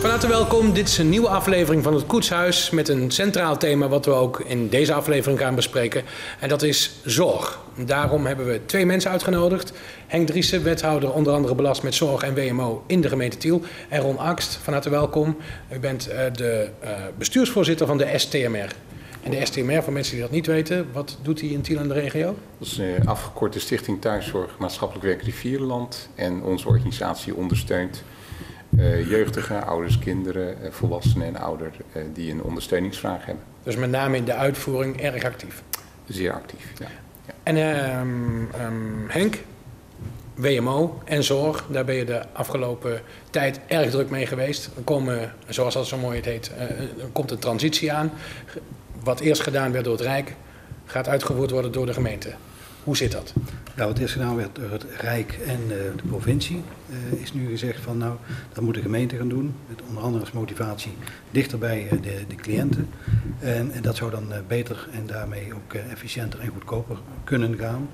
Van harte welkom. Dit is een nieuwe aflevering van het Koetshuis met een centraal thema wat we ook in deze aflevering gaan bespreken. En dat is zorg. Daarom hebben we 2 mensen uitgenodigd. Henk Driessen, wethouder onder andere belast met zorg en WMO in de gemeente Tiel. En Ron Akst, van harte welkom. U bent de bestuursvoorzitter van de STMR. En de STMR, voor mensen die dat niet weten, wat doet hij in Tiel en de regio? Dat is een afgekorte Stichting Thuiszorg Maatschappelijk Werk Rivierenland. En onze organisatie ondersteunt jeugdigen, ouders, kinderen, volwassenen en ouderen die een ondersteuningsvraag hebben. Dus met name in de uitvoering erg actief. Zeer actief, ja. En Henk, WMO en zorg, daar ben je de afgelopen tijd erg druk mee geweest. Er komen, zoals dat zo mooi heet, er komt een transitie aan. Wat eerst gedaan werd door het Rijk, gaat uitgevoerd worden door de gemeente. Hoe zit dat? Nou, wat eerst gedaan werd door het Rijk en de provincie, is nu gezegd van nou, dat moet de gemeente gaan doen. Met onder andere als motivatie dichter bij de cliënten. En dat zou dan beter en daarmee ook efficiënter en goedkoper kunnen gaan.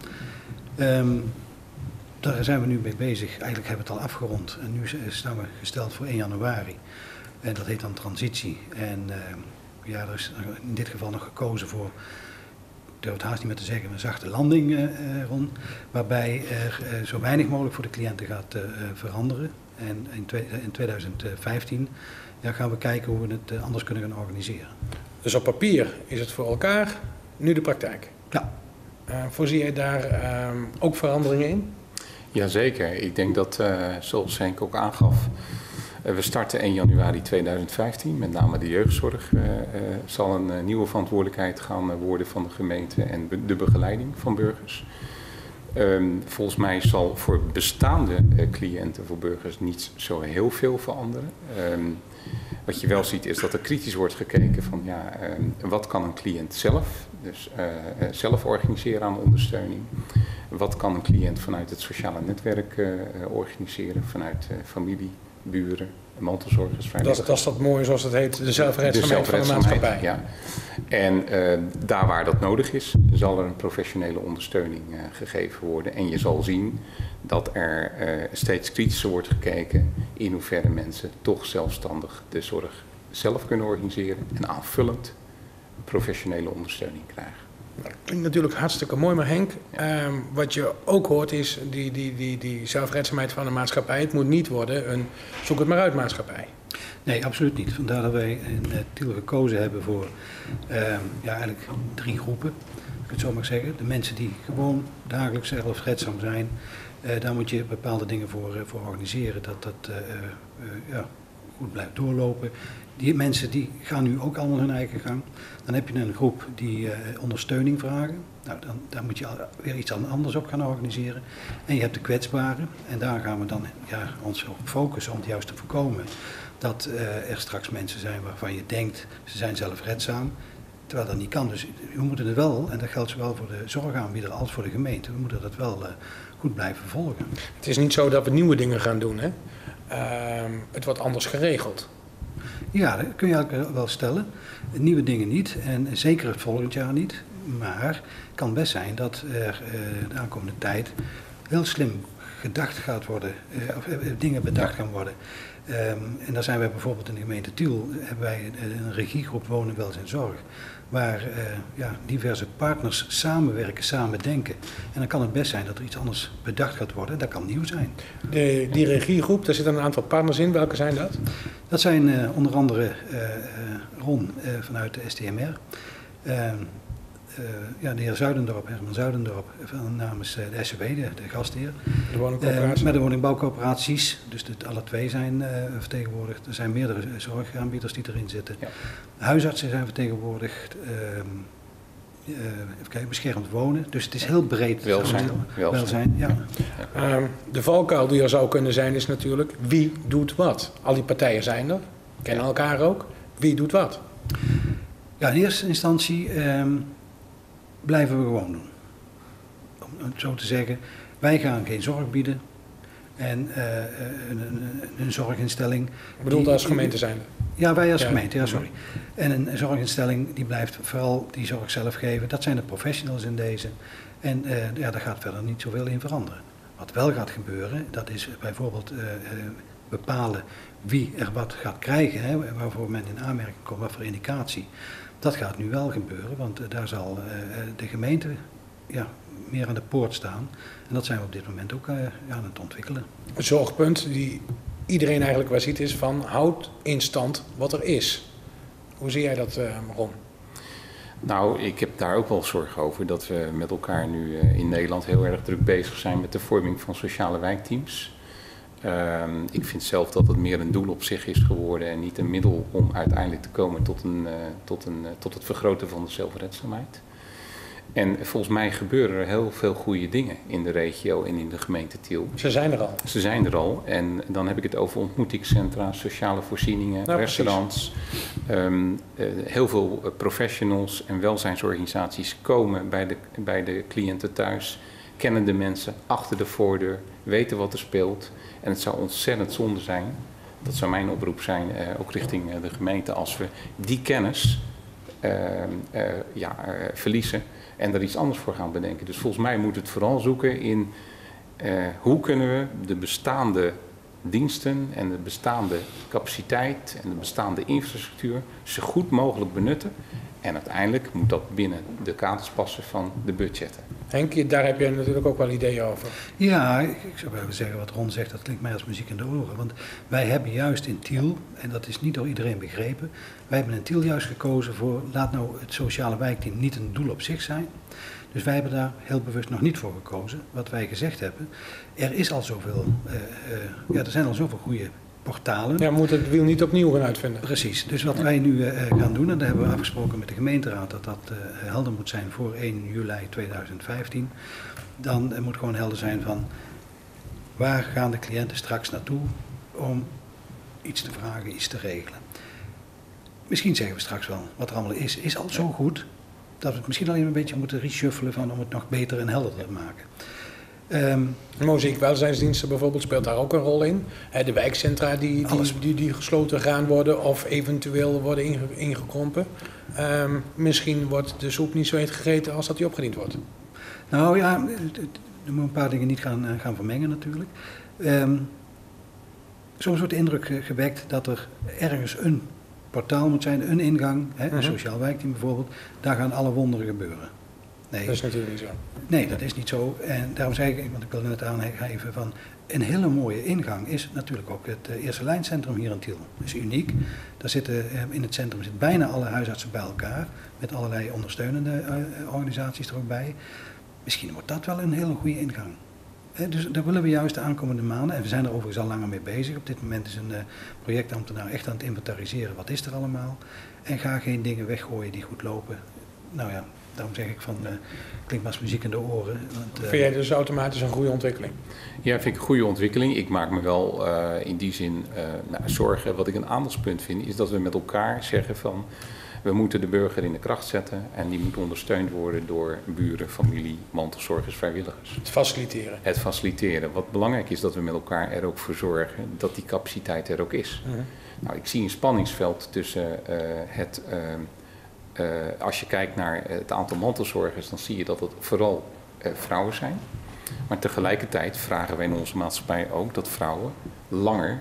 Daar zijn we nu mee bezig. Eigenlijk hebben we het al afgerond. En nu staan we gesteld voor 1 januari. En dat heet dan transitie. En ja, er is in dit geval nog gekozen voor, ik durf het haast niet meer te zeggen, een zachte landing, Ron. Waarbij er zo weinig mogelijk voor de cliënten gaat veranderen. En in 2015 gaan we kijken hoe we het anders kunnen gaan organiseren. Dus op papier is het voor elkaar, nu de praktijk. Ja. Voorzie je daar ook veranderingen in? Jazeker. Ik denk dat, zoals Henk ook aangaf, we starten 1 januari 2015. Met name de jeugdzorg zal een nieuwe verantwoordelijkheid gaan worden van de gemeente en de begeleiding van burgers. Volgens mij zal voor bestaande cliënten, voor burgers, niet zo heel veel veranderen. Wat je wel ziet is dat er kritisch wordt gekeken van ja, wat kan een cliënt zelf? Dus zelf organiseren aan ondersteuning. Wat kan een cliënt vanuit het sociale netwerk organiseren, vanuit familie, buren, mantelzorgers. Dat is dat mooie, zoals het heet, de zelfredzaamheid van de maatschappij. Ja. En daar waar dat nodig is, zal er een professionele ondersteuning gegeven worden. En je zal zien dat er steeds kritischer wordt gekeken in hoeverre mensen toch zelfstandig de zorg zelf kunnen organiseren en aanvullend professionele ondersteuning krijgen. Dat klinkt natuurlijk hartstikke mooi, maar Henk, wat je ook hoort is die zelfredzaamheid van de maatschappij. Het moet niet worden een zoek het maar uit maatschappij. Nee, absoluut niet. Vandaar dat wij in Tiel gekozen hebben voor eigenlijk 3 groepen, ik het zo mag zeggen. De mensen die gewoon dagelijks zelfredzaam zijn, daar moet je bepaalde dingen voor organiseren, dat dat goed blijft doorlopen. Die mensen die gaan nu ook allemaal hun eigen gang. Dan heb je een groep die ondersteuning vragen. Nou, dan moet je weer iets anders op gaan organiseren. En je hebt de kwetsbaren. En daar gaan we dan ons op focussen om het juist te voorkomen dat er straks mensen zijn waarvan je denkt ze zijn zelfredzaam. Terwijl dat niet kan. Dus we moeten het wel, en dat geldt zowel voor de zorgaanbieder als voor de gemeente, we moeten dat wel goed blijven volgen. Het is niet zo dat we nieuwe dingen gaan doen, hè? Het wordt anders geregeld. Ja, dat kun je eigenlijk wel stellen. Nieuwe dingen niet en zeker het volgend jaar niet. Maar het kan best zijn dat er de aankomende tijd heel slim gedacht gaat worden, of dingen bedacht gaan worden. En daar zijn wij bijvoorbeeld in de gemeente Tiel, hebben wij een regiegroep Wonen, Welzijn, Zorg. Waar diverse partners samenwerken, samen denken. En dan kan het best zijn dat er iets anders bedacht gaat worden. Dat kan nieuw zijn. Die regiegroep, daar zitten een aantal partners in. Welke zijn dat? Dat zijn onder andere Ron vanuit de STMR. De heer Zuidendorp, Herman Zuidendorp, namens de SCW, de gastheer. De woningcoöperatie. Met de woningbouwcoöperaties, dus alle 2 zijn vertegenwoordigd. Er zijn meerdere zorgaanbieders die erin zitten. Ja. Huisartsen zijn vertegenwoordigd. Even kijken, beschermd wonen. Dus het is heel breed. Welzijn. Ja. De valkuil die er zou kunnen zijn is natuurlijk wie doet wat. Al die partijen zijn er, kennen elkaar ook. Wie doet wat? Ja, in eerste instantie blijven we gewoon doen. Om het zo te zeggen, wij gaan geen zorg bieden. En een zorginstelling... Ik bedoel als gemeente zijn er? Ja, wij als gemeente, ja, sorry. En een zorginstelling die blijft vooral die zorg zelf geven. Dat zijn de professionals in deze. En daar gaat verder niet zoveel in veranderen. Wat wel gaat gebeuren, dat is bijvoorbeeld bepalen wie er wat gaat krijgen, hè, waarvoor men in aanmerking komt, wat voor indicatie. Dat gaat nu wel gebeuren, want daar zal de gemeente meer aan de poort staan. En dat zijn we op dit moment ook aan het ontwikkelen. Een zorgpunt die iedereen eigenlijk wel ziet is van houd in stand wat er is. Hoe zie jij dat, Ron? Nou, ik heb daar ook wel zorgen over dat we met elkaar nu in Nederland heel erg druk bezig zijn met de vorming van sociale wijkteams. Ik vind zelf dat het meer een doel op zich is geworden en niet een middel om uiteindelijk te komen tot het vergroten van de zelfredzaamheid. En volgens mij gebeuren er heel veel goede dingen in de regio en in de gemeente Tiel. Ze zijn er al. Ze zijn er al. En dan heb ik het over ontmoetingscentra, sociale voorzieningen, restaurants. Heel veel professionals en welzijnsorganisaties komen bij de cliënten thuis. Kennen de mensen achter de voordeur, weten wat er speelt. En het zou ontzettend zonde zijn, dat zou mijn oproep zijn, ook richting de gemeente, als we die kennis verliezen en er iets anders voor gaan bedenken. Dus volgens mij moet het vooral zoeken in hoe kunnen we de bestaande diensten en de bestaande capaciteit en de bestaande infrastructuur zo goed mogelijk benutten. En uiteindelijk moet dat binnen de kaders passen van de budgetten. Henk, daar heb je natuurlijk ook wel ideeën over. Ja, ik zou wel zeggen wat Ron zegt, dat klinkt mij als muziek in de oren. Want wij hebben juist in Tiel, en dat is niet door iedereen begrepen, wij hebben in Tiel juist gekozen voor, laat nou het sociale wijkteam niet een doel op zich zijn. Dus wij hebben daar heel bewust nog niet voor gekozen. Wat wij gezegd hebben, er is al zoveel, er zijn al zoveel goede portalen. Ja, we moeten het wiel niet opnieuw gaan uitvinden. Precies. Dus wat wij nu gaan doen, en daar hebben we afgesproken met de gemeenteraad dat dat helder moet zijn voor 1 juli 2015. Dan moet gewoon helder zijn van waar gaan de cliënten straks naartoe om iets te vragen, iets te regelen. Misschien zeggen we straks wel wat er allemaal is al zo goed dat we het misschien alleen een beetje moeten reshuffelen om het nog beter en helderder te maken. Muziekwelzijnsdiensten bijvoorbeeld speelt daar ook een rol in. De wijkcentra die gesloten gaan worden of eventueel worden ingekrompen. Misschien wordt de soep niet zo heet gegeten als dat die opgediend wordt. Nou ja, er moeten een paar dingen niet gaan vermengen natuurlijk. Soms wordt de indruk gewekt dat er ergens een portaal moet zijn, een ingang, een sociaal wijkteam bijvoorbeeld. Daar gaan alle wonderen gebeuren. Nee. Dat is natuurlijk niet zo. Nee, dat is niet zo. En daarom zei ik, want ik wilde net aangeven van een hele mooie ingang is natuurlijk ook het eerste lijncentrum hier in Tiel. Dat is uniek. Daar zitten, in het centrum zitten bijna alle huisartsen bij elkaar, met allerlei ondersteunende organisaties er ook bij. Misschien wordt dat wel een hele goede ingang. Dus daar willen we juist de aankomende maanden, en we zijn er overigens al langer mee bezig. Op dit moment is een projectambtenaar echt aan het inventariseren, wat is er allemaal. En ga geen dingen weggooien die goed lopen. Nou ja, daarom zeg ik van, klinkt maar als muziek in de oren. Want, vind jij dus automatisch een goede ontwikkeling? Ja, vind ik een goede ontwikkeling. Ik maak me wel in die zin zorgen. Wat ik een aandachtspunt vind, is dat we met elkaar zeggen van, we moeten de burger in de kracht zetten en die moet ondersteund worden door buren, familie, mantelzorgers, vrijwilligers. Het faciliteren. Het faciliteren. Wat belangrijk is dat we met elkaar er ook voor zorgen dat die capaciteit er ook is. Nou, ik zie een spanningsveld tussen als je kijkt naar het aantal mantelzorgers, dan zie je dat het vooral vrouwen zijn. Maar tegelijkertijd vragen wij in onze maatschappij ook dat vrouwen langer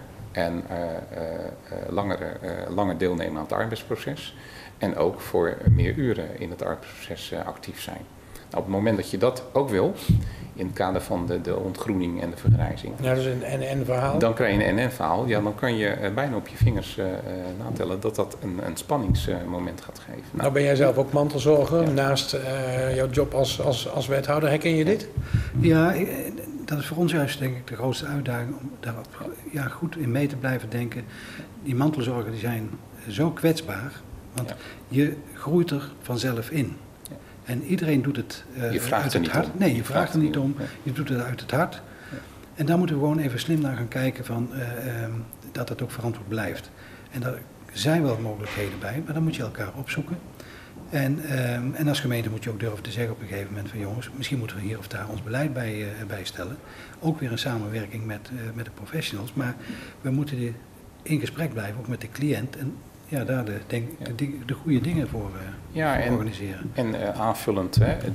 deelnemen aan het arbeidsproces. En ook voor meer uren in het arbeidsproces actief zijn. Nou, op het moment dat je dat ook wil, in het kader van de ontgroening en de vergrijzing. Ja, dus een en-en verhaal. Dan krijg je een en-en verhaal. Ja, dan kan je bijna op je vingers natellen dat dat een spanningsmoment gaat geven. Nou ben jij zelf ook mantelzorger, naast jouw job als wethouder. Herken je dit? Ja, dat is voor ons juist denk ik de grootste uitdaging om daarop goed in mee te blijven denken. Die mantelzorgers die zijn zo kwetsbaar, want je groeit er vanzelf in. En iedereen doet het uit het hart. Nee, je vraagt er niet om. Je doet het uit het hart. Ja. En daar moeten we gewoon even slim naar gaan kijken van, dat het ook verantwoord blijft. En daar zijn wel mogelijkheden bij, maar dan moet je elkaar opzoeken. En als gemeente moet je ook durven te zeggen op een gegeven moment van jongens, misschien moeten we hier of daar ons beleid bij stellen. Ook weer in samenwerking met de professionals. Maar we moeten in gesprek blijven, ook met de cliënt. En daar de goede dingen voor organiseren. En aanvullend,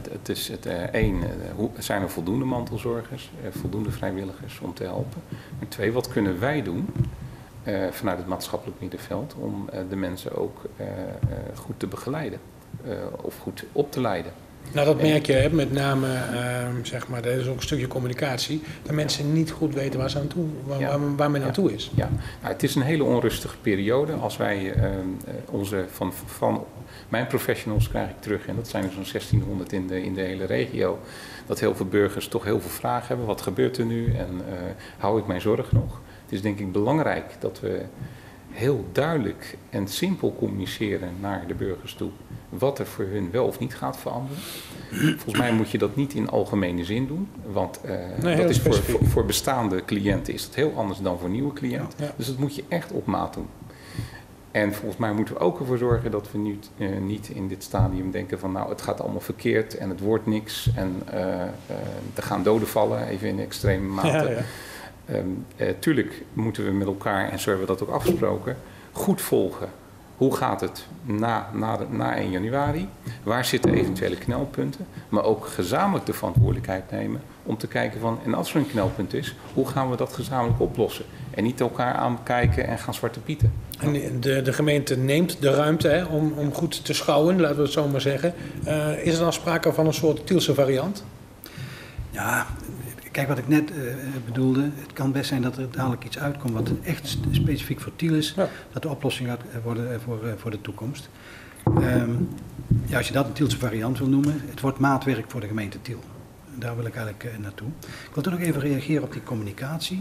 zijn er voldoende mantelzorgers, voldoende vrijwilligers om te helpen? En 2, wat kunnen wij doen vanuit het maatschappelijk middenveld om de mensen ook goed te begeleiden of goed op te leiden? Nou, dat merk je met name, zeg maar, dat is ook een stukje communicatie, dat mensen niet goed weten waar ze aan toe, waar men aan toe is. Ja, nou, het is een hele onrustige periode. Als wij van mijn professionals krijg ik terug, en dat zijn er zo'n 1600 in de hele regio, dat heel veel burgers toch heel veel vragen hebben. Wat gebeurt er nu en hou ik mijn zorg nog? Het is denk ik belangrijk dat we heel duidelijk en simpel communiceren naar de burgers toe wat er voor hun wel of niet gaat veranderen. Volgens mij moet je dat niet in algemene zin doen, want dat is voor bestaande cliënten is dat heel anders dan voor nieuwe cliënten. Ja. Dus dat moet je echt op maat doen. En volgens mij moeten we ook ervoor zorgen dat we nu niet in dit stadium denken van nou het gaat allemaal verkeerd en het wordt niks en er gaan doden vallen, even in extreme mate. Tuurlijk moeten we met elkaar, en zo hebben we dat ook afgesproken, goed volgen. Hoe gaat het na 1 januari? Waar zitten eventuele knelpunten? Maar ook gezamenlijk de verantwoordelijkheid nemen om te kijken van, en als er een knelpunt is, hoe gaan we dat gezamenlijk oplossen? En niet elkaar aankijken en gaan zwarte pieten. En de gemeente neemt de ruimte om goed te schouwen, laten we het zo maar zeggen. Is er dan sprake van een soort Tielse variant? Ja, kijk wat ik net bedoelde. Het kan best zijn dat er dadelijk iets uitkomt wat echt specifiek voor Tiel is. Ja. Dat de oplossing gaat worden voor de toekomst. Als je dat een Tielse variant wil noemen, het wordt maatwerk voor de gemeente Tiel. Daar wil ik eigenlijk naartoe. Ik wil toch nog even reageren op die communicatie.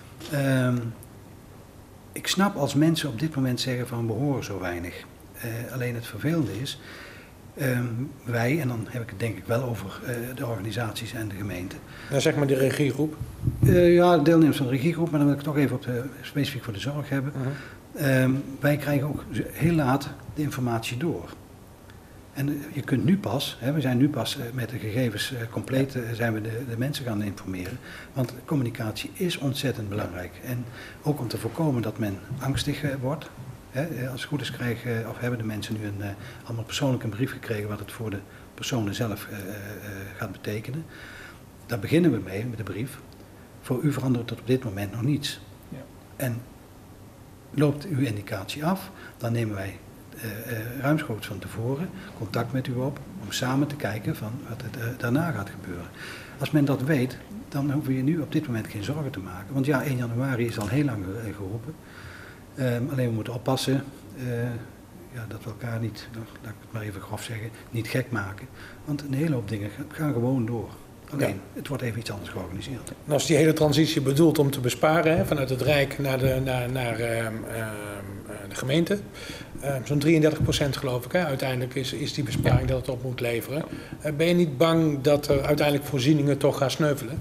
Ik snap als mensen op dit moment zeggen van we horen zo weinig. Alleen het vervelende is, wij, en dan heb ik het denk ik wel over de organisaties en de gemeente. Nou, zeg maar de regiegroep. Ja, deelnemers van de regiegroep, maar dan wil ik het toch even specifiek voor de zorg hebben. Wij krijgen ook heel laat de informatie door. En je kunt nu pas, we zijn nu pas met de gegevens compleet, zijn we de mensen gaan informeren. Want communicatie is ontzettend belangrijk. En ook om te voorkomen dat men angstig wordt. Als het goed is hebben de mensen nu allemaal persoonlijk een brief gekregen wat het voor de personen zelf gaat betekenen. Daar beginnen we mee met de brief. Voor u verandert tot op dit moment nog niets. Ja. En loopt uw indicatie af, dan nemen wij ruimschoots van tevoren contact met u op om samen te kijken van wat er daarna gaat gebeuren. Als men dat weet, dan hoeven je nu op dit moment geen zorgen te maken. Want 1 januari is al heel lang geroepen. Alleen we moeten oppassen dat we elkaar niet, laat ik het maar even grof zeggen, niet gek maken. Want een hele hoop dingen gaan gewoon door. Alleen, het wordt even iets anders georganiseerd. En als die hele transitie bedoelt om te besparen, vanuit het Rijk naar de gemeente, zo'n 33% geloof ik, uiteindelijk is die besparing dat het op moet leveren. Ben je niet bang dat er uiteindelijk voorzieningen toch gaan sneuvelen?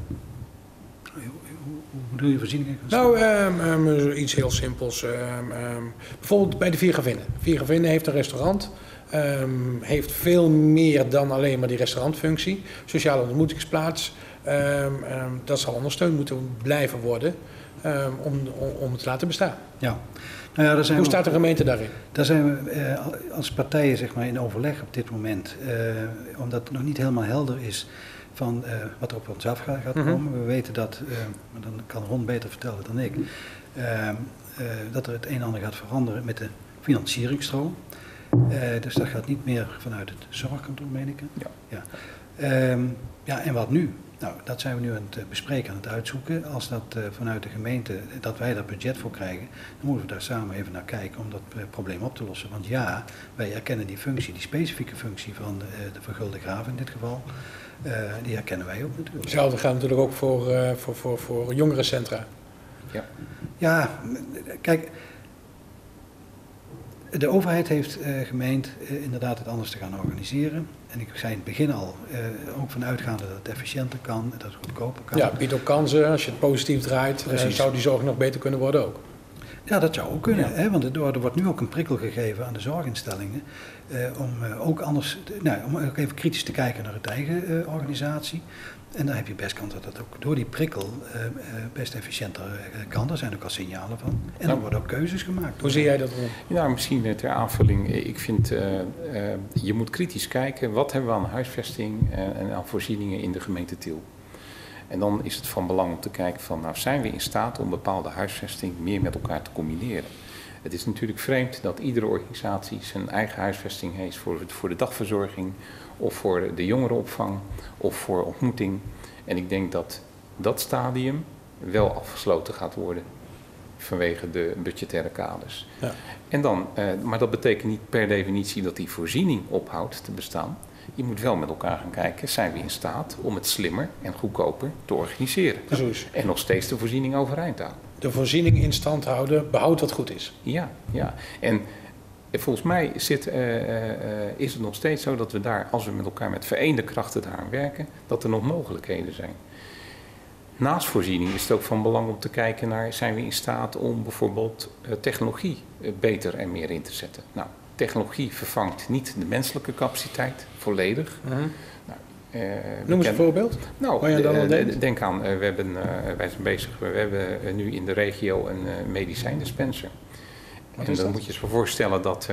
Hoe bedoel je voorzieningen? Nou, iets heel simpels. Bijvoorbeeld bij de Viergevinnen. Viergevinnen heeft een restaurant. Heeft veel meer dan alleen maar die restaurantfunctie. Sociale ontmoetingsplaats. Dat zal ondersteund moeten blijven worden om het te laten bestaan. Ja. Hoe staat de gemeente daarin? Daar zijn we als partijen zeg maar, in overleg op dit moment. Omdat het nog niet helemaal helder is van wat er op ons af gaat komen. We weten dat, maar dan kan Ron beter vertellen dan ik, dat er het een en ander gaat veranderen met de financieringsstroom. Dus dat gaat niet meer vanuit het zorgkantoor, meen ik. Ja. En wat nu? Nou, dat zijn we nu aan het bespreken, aan het uitzoeken. Als dat vanuit de gemeente, dat wij daar budget voor krijgen, dan moeten we daar samen even naar kijken om dat probleem op te lossen. Want ja, wij erkennen die functie, die specifieke functie van de vergulde graven in dit geval, die herkennen wij ook natuurlijk. Hetzelfde gaat natuurlijk ook voor jongerencentra. Ja, kijk, de overheid heeft gemeend inderdaad het anders te gaan organiseren. En ik zei in het begin al, ook vanuitgaande dat het efficiënter kan, dat het goedkoper kan. Ja, biedt ook kansen. Als je het positief draait, zou die zorg nog beter kunnen worden ook. Ja, dat zou ook kunnen, Ja. hè? Want er wordt nu ook een prikkel gegeven aan de zorginstellingen om ook anders, om ook even kritisch te kijken naar het eigen organisatie. En daar heb je best kans dat dat ook door die prikkel best efficiënter kan. Daar zijn ook al signalen van. En er worden ook keuzes gemaakt. Hoe zie jij dat? Ja, misschien ter aanvulling. Ik vind, je moet kritisch kijken, wat hebben we aan huisvesting en aan voorzieningen in de gemeente Tiel? En dan is het van belang om te kijken van, nou, zijn we in staat om bepaalde huisvesting meer met elkaar te combineren? Het is natuurlijk vreemd dat iedere organisatie zijn eigen huisvesting heeft voor de dagverzorging of voor de jongerenopvang of voor ontmoeting. En ik denk dat dat stadium wel afgesloten gaat worden vanwege de budgettaire kaders. Ja. En dan, maar dat betekent niet per definitie dat die voorziening ophoudt te bestaan. Je moet wel met elkaar gaan kijken, zijn we in staat om het slimmer en goedkoper te organiseren? Precies. En nog steeds de voorziening overeind te houden. De voorziening in stand houden, behoud wat goed is. Ja, ja. En volgens mij is het nog steeds zo dat we daar, als we met elkaar met vereende krachten daaraan werken, dat er nog mogelijkheden zijn. Naast voorziening is het ook van belang om te kijken naar, zijn we in staat om bijvoorbeeld technologie beter en meer in te zetten? Nou, technologie vervangt niet de menselijke capaciteit volledig. Noem eens een voorbeeld. Nou, waar je dan aan denkt. denk aan, wij zijn bezig, we hebben nu in de regio een medicijndispenser. Wat En is dan dat? moet je je voorstellen dat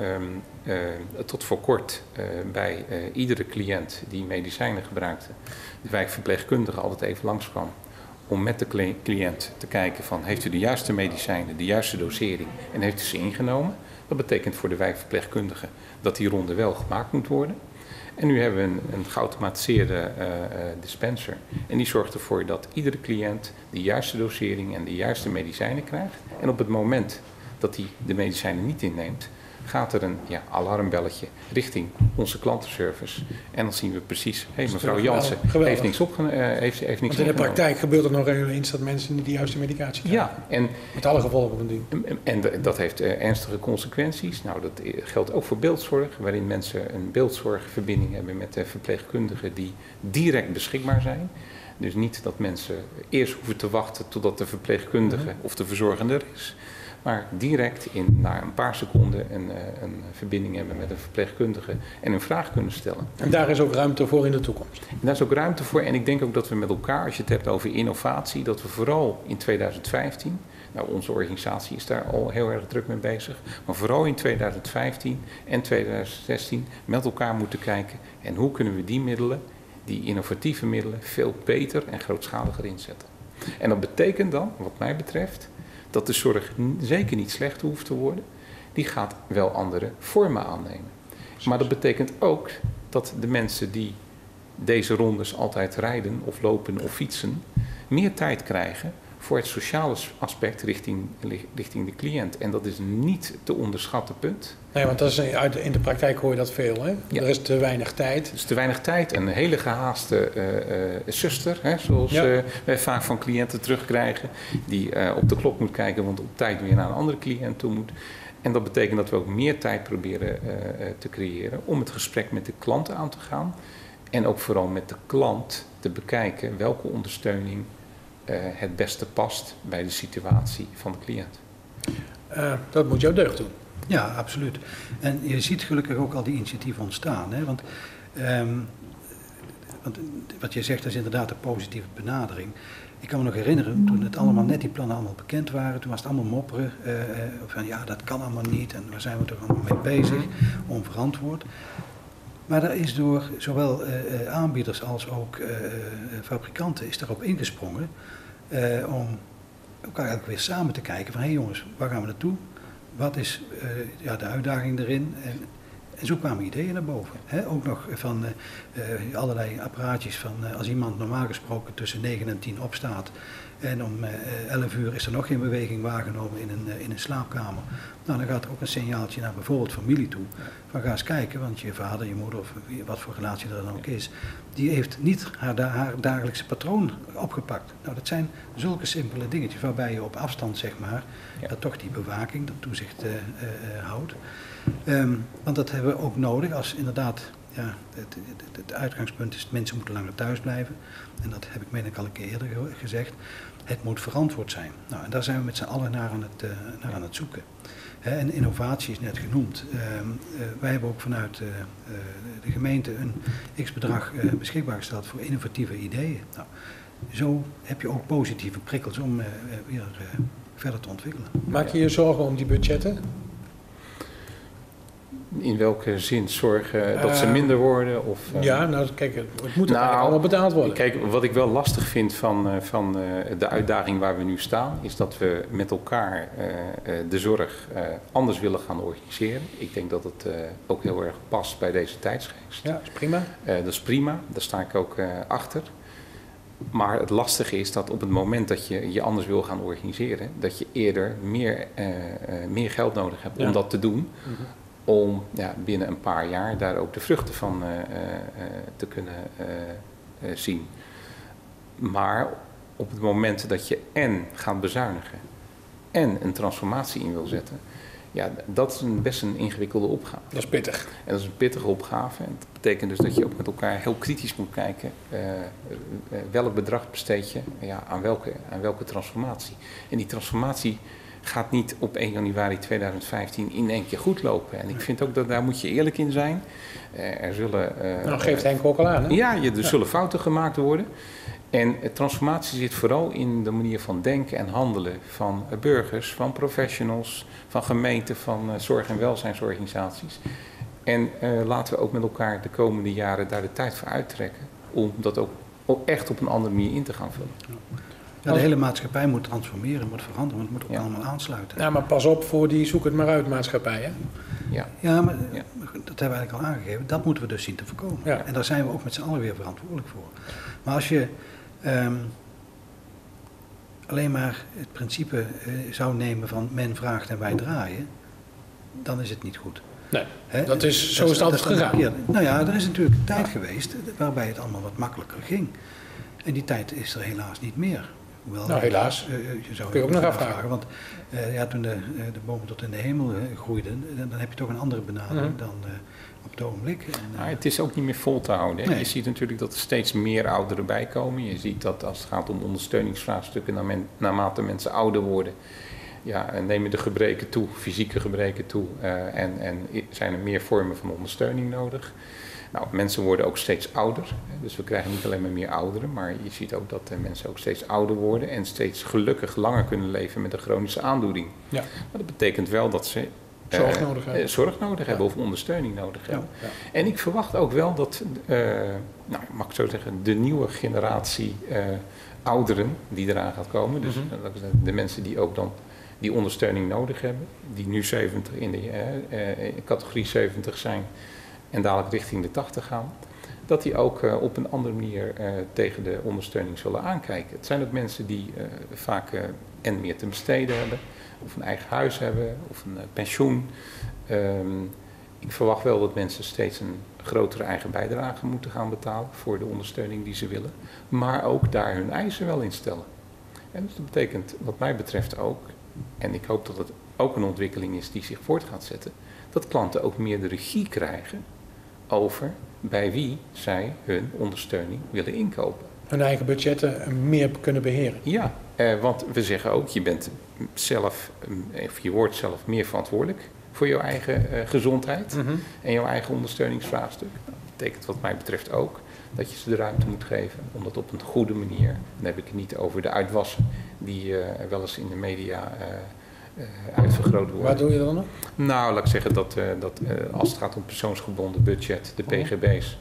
tot voor kort bij iedere cliënt die medicijnen gebruikte, de wijkverpleegkundige altijd even langskwam om met de cliënt te kijken van, heeft u de juiste medicijnen, de juiste dosering en heeft u ze ingenomen? Dat betekent voor de wijkverpleegkundige dat die ronde wel gemaakt moet worden. En nu hebben we een geautomatiseerde dispenser. En die zorgt ervoor dat iedere cliënt de juiste dosering en de juiste medicijnen krijgt. En op het moment dat hij de medicijnen niet inneemt, gaat er een alarmbelletje richting onze klantenservice. En dan zien we precies, mevrouw Jansen heeft niks Want in de praktijk gebeurt er nog eens dat mensen niet de juiste medicatie krijgen. Ja, en met alle gevolgen van dien. En dat heeft ernstige consequenties. Nou, dat geldt ook voor beeldzorg, waarin mensen een beeldzorgverbinding hebben met de verpleegkundigen die direct beschikbaar zijn. Dus niet dat mensen eerst hoeven te wachten totdat de verpleegkundige of de verzorgende er is. Maar direct na een paar seconden een verbinding hebben met een verpleegkundige en een vraag kunnen stellen. En daar is ook ruimte voor in de toekomst. En daar is ook ruimte voor. En ik denk ook dat we met elkaar, als je het hebt over innovatie, dat we vooral in 2015, nou, onze organisatie is daar al heel erg druk mee bezig, maar vooral in 2015 en 2016 met elkaar moeten kijken. En hoe kunnen we die middelen, die innovatieve middelen, veel beter en grootschaliger inzetten. En dat betekent dan, wat mij betreft, dat de zorg zeker niet slechter hoeft te worden. Die gaat wel andere vormen aannemen. Maar dat betekent ook dat de mensen die deze rondes altijd rijden of lopen of fietsen, meer tijd krijgen voor het sociale aspect richting de cliënt. En dat is niet te onderschatten punt. Nee, want dat is in de praktijk hoor je dat veel. Hè? Ja. Er is te weinig tijd. Er is te weinig tijd. Een hele gehaaste zuster, zoals wij vaak van cliënten terugkrijgen, die op de klok moet kijken, want op tijd weer naar een andere cliënt toe moet. En dat betekent dat we ook meer tijd proberen te creëren om het gesprek met de klant aan te gaan. En ook vooral met de klant te bekijken welke ondersteuning het beste past bij de situatie van de cliënt. Dat moet jouw deugd doen. Ja, absoluut. En je ziet gelukkig ook al die initiatieven ontstaan. Hè? Want wat je zegt is inderdaad een positieve benadering. Ik kan me nog herinneren, toen het allemaal net die plannen allemaal bekend waren, toen was het allemaal mopperen. Van ja, dat kan allemaal niet en waar zijn we toch allemaal mee bezig, onverantwoord. Maar daar is door zowel aanbieders als ook fabrikanten is daarop ingesprongen om ook eigenlijk weer samen te kijken van hé jongens, waar gaan we naartoe? Wat is de uitdaging erin? En zo kwamen ideeën naar boven. Ook nog van allerlei apparaatjes van als iemand normaal gesproken tussen 9 en 10 opstaat en om 11 uur is er nog geen beweging waargenomen in een slaapkamer. Nou, dan gaat er ook een signaaltje naar bijvoorbeeld familie toe. Van ga eens kijken, want je vader, je moeder of wat voor relatie er dan ook is, die heeft niet haar dagelijkse patroon opgepakt. Nou, dat zijn zulke simpele dingetjes waarbij je op afstand, zeg maar, dat toch die bewaking, dat toezicht houdt. Want dat hebben we ook nodig als inderdaad het uitgangspunt is, mensen moeten langer thuis blijven. En dat heb ik meen ik al een keer eerder gezegd. Het moet verantwoord zijn. Nou, en daar zijn we met z'n allen naar aan het zoeken. En innovatie is net genoemd. Wij hebben ook vanuit de gemeente een x-bedrag beschikbaar gesteld voor innovatieve ideeën. Nou, zo heb je ook positieve prikkels om weer verder te ontwikkelen. Maak je je zorgen om die budgetten? In welke zin zorgen dat ze minder worden? Of, ja, nou kijk, het moet eigenlijk allemaal betaald worden. Kijk, wat ik wel lastig vind van de uitdaging waar we nu staan, is dat we met elkaar de zorg anders willen gaan organiseren. Ik denk dat het ook heel erg past bij deze tijdsgeest. Ja, dat is prima. Dat is prima, daar sta ik ook achter. Maar het lastige is dat op het moment dat je je anders wil gaan organiseren, dat je eerder meer geld nodig hebt om dat te doen. Mm-hmm. Om binnen een paar jaar daar ook de vruchten van te kunnen zien. Maar op het moment dat je en gaat bezuinigen en een transformatie in wil zetten, ja, dat is best een ingewikkelde opgave. Dat is pittig. En dat is een pittige opgave. En dat betekent dus dat je ook met elkaar heel kritisch moet kijken. Welk bedrag besteed je aan welke transformatie. En die transformatie gaat niet op 1 januari 2015 in één keer goed lopen. En ik vind ook dat daar moet je eerlijk in zijn. Er zullen... nou, geeft Henk ook al aan, hè? Ja, er zullen fouten gemaakt worden. En transformatie zit vooral in de manier van denken en handelen van burgers, van professionals, van gemeenten, van zorg- en welzijnsorganisaties. En laten we ook met elkaar de komende jaren daar de tijd voor uittrekken om dat ook echt op een andere manier in te gaan vullen. Ja, de hele maatschappij moet transformeren, moet veranderen, want het moet ook allemaal aansluiten. Ja, maar pas op voor die zoek het maar uit maatschappij, hè? Ja, maar dat hebben we eigenlijk al aangegeven. Dat moeten we dus zien te voorkomen. Ja. En daar zijn we ook met z'n allen weer verantwoordelijk voor. Maar als je alleen maar het principe zou nemen van men vraagt en wij draaien, dan is het niet goed. Nee, zo is het altijd gegaan. Nou ja, er is natuurlijk een tijd geweest waarbij het allemaal wat makkelijker ging. En die tijd is er helaas niet meer. Hoewel, nou, helaas. Je zou kun je ook nog afvragen. Want toen de bomen tot in de hemel groeiden, dan heb je toch een andere benadering dan op het ogenblik. En, het is ook niet meer vol te houden. Nee. Je ziet natuurlijk dat er steeds meer ouderen bij komen. Je ziet dat als het gaat om ondersteuningsvraagstukken, naarmate mensen ouder worden, nemen de gebreken toe, fysieke gebreken toe. En zijn er meer vormen van ondersteuning nodig. Nou, mensen worden ook steeds ouder. Dus we krijgen niet alleen maar meer ouderen, maar je ziet ook dat mensen ook steeds ouder worden en steeds gelukkig langer kunnen leven met een chronische aandoening. Ja. Maar dat betekent wel dat ze zorg nodig hebben of ondersteuning nodig hebben. Ja. En ik verwacht ook wel dat, mag ik zo zeggen, de nieuwe generatie ouderen die eraan gaat komen, dus de mensen die ook dan die ondersteuning nodig hebben, die nu 70 in de categorie 70 zijn en dadelijk richting de 80 gaan, dat die ook op een andere manier tegen de ondersteuning zullen aankijken. Het zijn ook mensen die vaak en meer te besteden hebben, of een eigen huis hebben, of een pensioen. Ik verwacht wel dat mensen steeds een grotere eigen bijdrage moeten gaan betalen voor de ondersteuning die ze willen, maar ook daar hun eisen wel in stellen. En dus dat betekent wat mij betreft ook, en ik hoop dat het ook een ontwikkeling is die zich voort gaat zetten, dat klanten ook meer de regie krijgen over bij wie zij hun ondersteuning willen inkopen. Hun eigen budgetten meer kunnen beheren. Ja, want we zeggen ook, je wordt zelf meer verantwoordelijk voor jouw eigen gezondheid en jouw eigen ondersteuningsvraagstuk. Dat betekent wat mij betreft ook dat je ze de ruimte moet geven om dat op een goede manier, dan heb ik het niet over de uitwassen die wel eens in de media uitvergroot worden. Wat doe je dan nog? Nou, laat ik zeggen dat als het gaat om persoonsgebonden budget, de PGB's,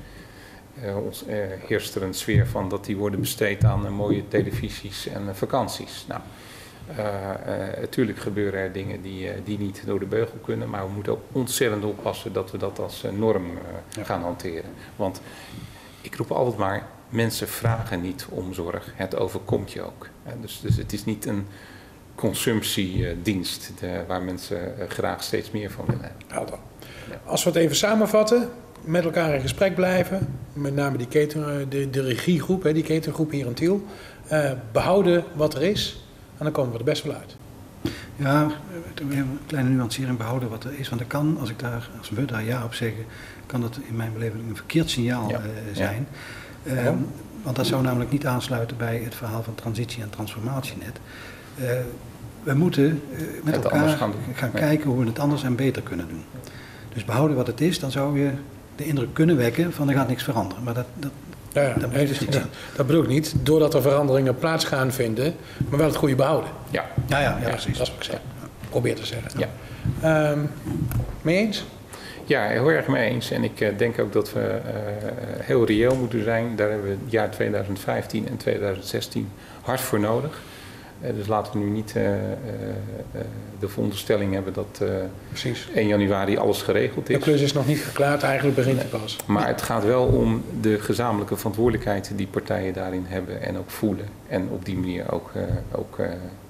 heerst er een sfeer van dat die worden besteed aan mooie televisies en vakanties. Nou, natuurlijk gebeuren er dingen die niet door de beugel kunnen, maar we moeten ook ontzettend oppassen dat we dat als norm gaan hanteren. Want ik roep altijd maar, mensen vragen niet om zorg, het overkomt je ook. Dus het is niet een consumptiedienst waar mensen graag steeds meer van willen hebben. Helder. Als we het even samenvatten, met elkaar in gesprek blijven, met name de regiegroep, die ketengroep hier in Tiel, behouden wat er is en dan komen we er best wel uit. Ja, weer een kleine nuancering behouden wat er is. Want als we daar ja op zeggen, kan dat in mijn beleving een verkeerd signaal zijn. Want dat zou namelijk niet aansluiten bij het verhaal van transitie en transformatienet. We moeten met elkaar gaan kijken hoe we het anders en beter kunnen doen. Dus behouden wat het is, dan zou je de indruk kunnen wekken van er gaat niks veranderen. Maar dat bedoel ik niet. Doordat er veranderingen plaats gaan vinden, maar wel het goede behouden. Ja, precies. Dat is wat ik zeg. Probeer te zeggen. Ja. Mee eens? Ja, heel erg mee eens. En ik denk ook dat we heel reëel moeten zijn. Daar hebben we het jaar 2015 en 2016 hard voor nodig. Dus laten we nu niet de veronderstelling hebben dat 1 januari alles geregeld is. De klus is nog niet geklaard, eigenlijk begint het pas. Maar het gaat wel om de gezamenlijke verantwoordelijkheid die partijen daarin hebben en ook voelen. En op die manier ook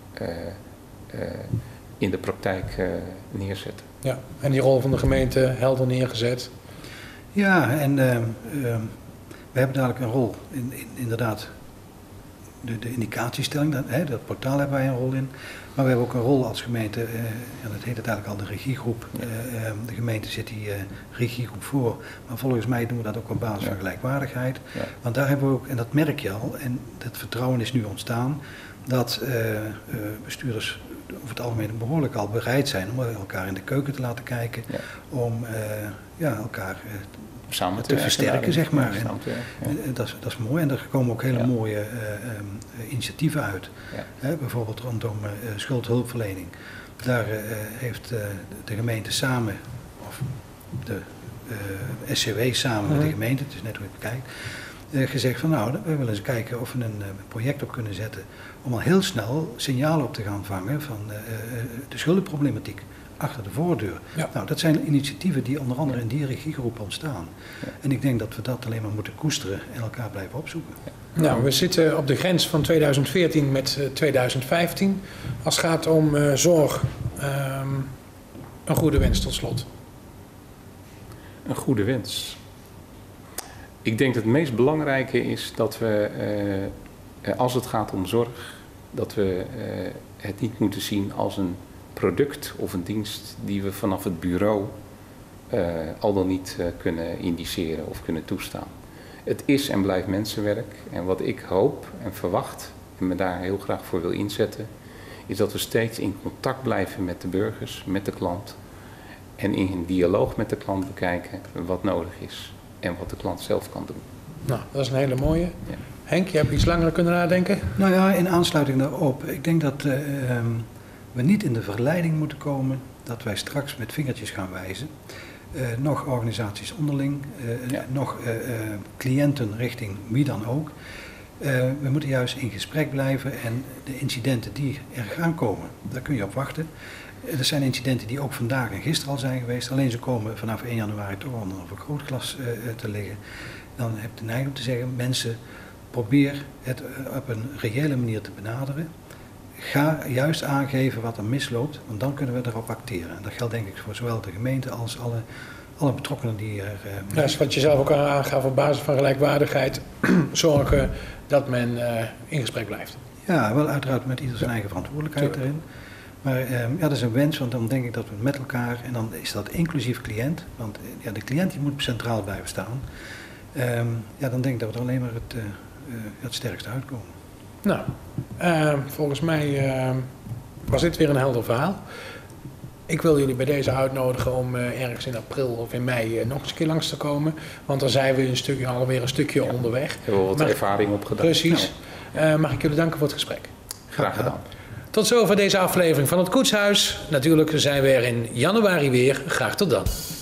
in de praktijk neerzetten. Ja, en die rol van de gemeente helder neergezet. Ja, en we hebben dadelijk een rol in inderdaad de indicatiestelling, dat portaal hebben wij een rol in. Maar we hebben ook een rol als gemeente, en dat heet het eigenlijk al de regiegroep. De gemeente zit die regiegroep voor. Maar volgens mij doen we dat ook op basis van gelijkwaardigheid. Ja. Want daar hebben we ook, en dat merk je al, en dat vertrouwen is nu ontstaan, dat bestuurders over het algemeen behoorlijk al bereid zijn om elkaar in de keuken te laten kijken. Ja. Om elkaar samen te versterken, zeg maar. En dat is mooi. En er komen ook hele mooie initiatieven uit. Ja. Bijvoorbeeld rondom schuldhulpverlening. Daar heeft de gemeente samen, of de SCW samen met de gemeente, het is net hoe je het bekijkt, gezegd van nou, we willen eens kijken of we een project op kunnen zetten om al heel snel signalen op te gaan vangen van de schuldenproblematiek achter de voordeur. Ja. Nou, dat zijn initiatieven die onder andere in die regiegroep ontstaan. Ja. En ik denk dat we dat alleen maar moeten koesteren en elkaar blijven opzoeken. Ja. Nou, we zitten op de grens van 2014 met 2015. Als het gaat om zorg, een goede wens tot slot. Een goede wens. Ik denk dat het meest belangrijke is dat we, als het gaat om zorg, dat we het niet moeten zien als een product of een dienst die we vanaf het bureau al dan niet kunnen indiceren of kunnen toestaan. Het is en blijft mensenwerk. En wat ik hoop en verwacht en me daar heel graag voor wil inzetten, is dat we steeds in contact blijven met de burgers, met de klant. En in een dialoog met de klant bekijken wat nodig is en wat de klant zelf kan doen. Nou, dat is een hele mooie. Ja. Henk, je hebt iets langer kunnen nadenken? Nou ja, in aansluiting daarop. Ik denk dat we niet in de verleiding moeten komen dat wij straks met vingertjes gaan wijzen. Nog organisaties onderling, nog cliënten richting wie dan ook. We moeten juist in gesprek blijven en de incidenten die er gaan komen, daar kun je op wachten. Er zijn incidenten die ook vandaag en gisteren al zijn geweest, alleen ze komen vanaf 1 januari toch onder een vergrootglas te liggen. Dan heb je de neiging om te zeggen, mensen, probeer het op een reële manier te benaderen. Ga juist aangeven wat er misloopt, want dan kunnen we erop acteren. En dat geldt denk ik voor zowel de gemeente als alle betrokkenen die er... Ja, dus wat je zelf ook aangaf, op basis van gelijkwaardigheid zorgen dat men in gesprek blijft. Ja, wel uiteraard met ieder zijn eigen verantwoordelijkheid erin. Maar dat is een wens, want dan denk ik dat we met elkaar, en dan is dat inclusief cliënt, want de cliënt die moet centraal blijven staan. Dan denk ik dat we er alleen maar het sterkste uitkomen. Nou, volgens mij was dit weer een helder verhaal. Ik wil jullie bij deze uitnodigen om ergens in april of in mei nog eens een keer langs te komen. Want dan zijn we alweer een stukje onderweg. We hebben wat ervaring opgedaan. Precies. Mag ik jullie danken voor het gesprek. Graag gedaan. Tot zover deze aflevering van het Koetshuis. Natuurlijk zijn we er in januari weer. Graag tot dan.